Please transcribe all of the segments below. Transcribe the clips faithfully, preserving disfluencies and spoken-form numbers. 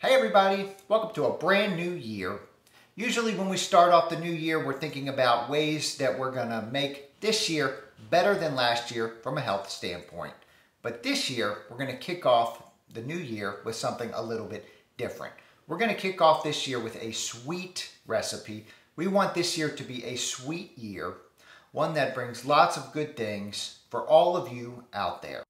Hey everybody, welcome to a brand new year. Usually when we start off the new year, we're thinking about ways that we're gonna make this year better than last year from a health standpoint. But this year, we're gonna kick off the new year with something a little bit different. We're gonna kick off this year with a sweet recipe. We want this year to be a sweet year, one that brings lots of good things for all of you out there.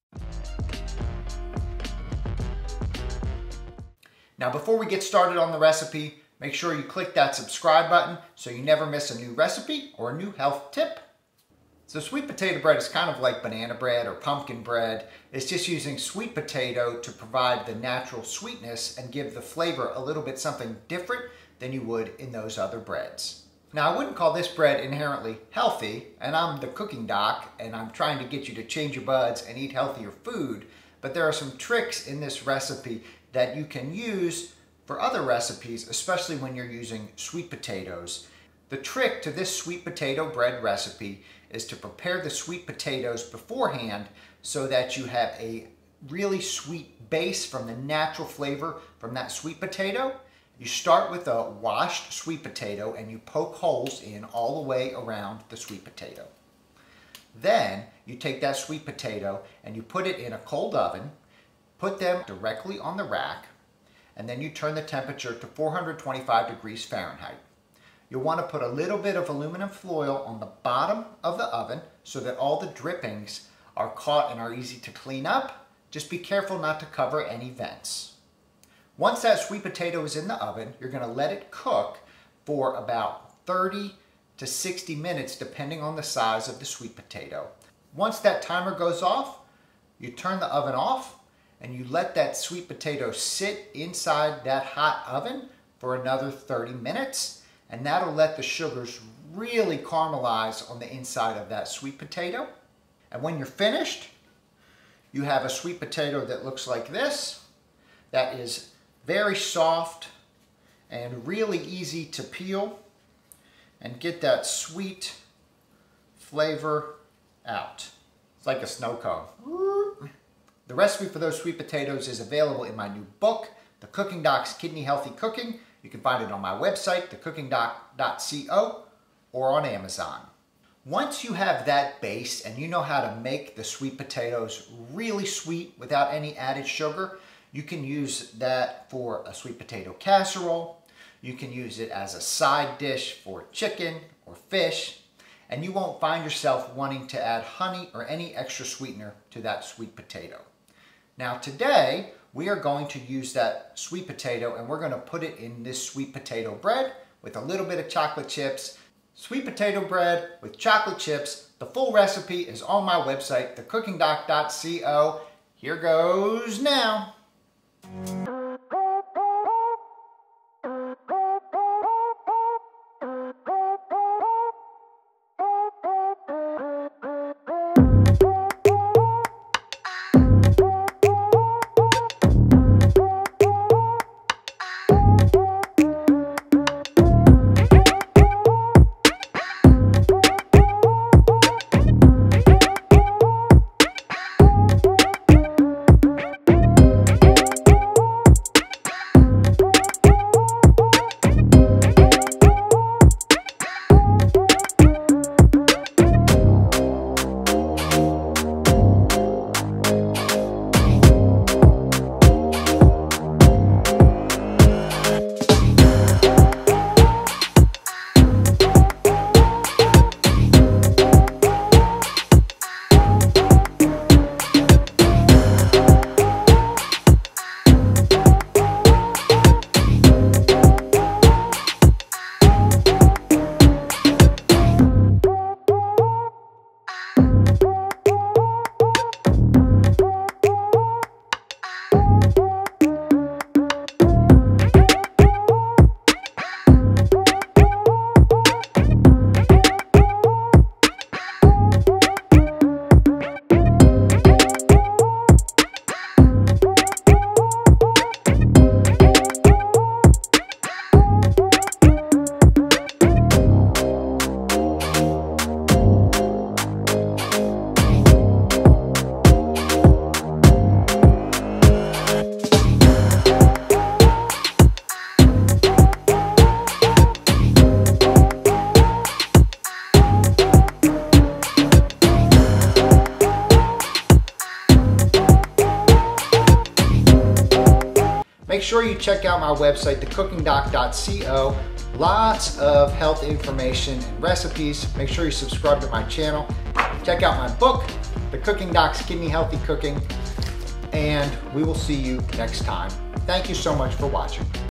Now, before we get started on the recipe, make sure you click that subscribe button so you never miss a new recipe or a new health tip. So sweet potato bread is kind of like banana bread or pumpkin bread. It's just using sweet potato to provide the natural sweetness and give the flavor a little bit something different than you would in those other breads. Now, I wouldn't call this bread inherently healthy, and I'm the cooking doc, and I'm trying to get you to change your buds and eat healthier food, but there are some tricks in this recipe that you can use for other recipes, especially when you're using sweet potatoes. The trick to this sweet potato bread recipe is to prepare the sweet potatoes beforehand so that you have a really sweet base from the natural flavor from that sweet potato. You start with a washed sweet potato and you poke holes in all the way around the sweet potato. Then you take that sweet potato and you put it in a cold oven. Put them directly on the rack, and then you turn the temperature to four hundred twenty-five degrees Fahrenheit. You'll want to put a little bit of aluminum foil on the bottom of the oven so that all the drippings are caught and are easy to clean up. Just be careful not to cover any vents. Once that sweet potato is in the oven, you're going to let it cook for about thirty to sixty minutes depending on the size of the sweet potato. Once that timer goes off, you turn the oven off and you let that sweet potato sit inside that hot oven for another thirty minutes, and that'll let the sugars really caramelize on the inside of that sweet potato. And when you're finished, you have a sweet potato that looks like this, that is very soft and really easy to peel and get that sweet flavor out. It's like a snow cone. The recipe for those sweet potatoes is available in my new book, The Cooking Doc's Kidney Healthy Cooking. You can find it on my website, the cooking doc dot co, or on Amazon. Once you have that base and you know how to make the sweet potatoes really sweet without any added sugar, you can use that for a sweet potato casserole. You can use it as a side dish for chicken or fish, and you won't find yourself wanting to add honey or any extra sweetener to that sweet potato. Now today, we are going to use that sweet potato and we're going to put it in this sweet potato bread with a little bit of chocolate chips. Sweet potato bread with chocolate chips. The full recipe is on my website, the cooking doc dot co. Here goes now. sure you check out my website, the cooking doc dot co. Lots of health information and recipes. Make sure you subscribe to my channel. Check out my book, The Cooking Doc's Kidney Healthy Cooking, and we will see you next time. Thank you so much for watching.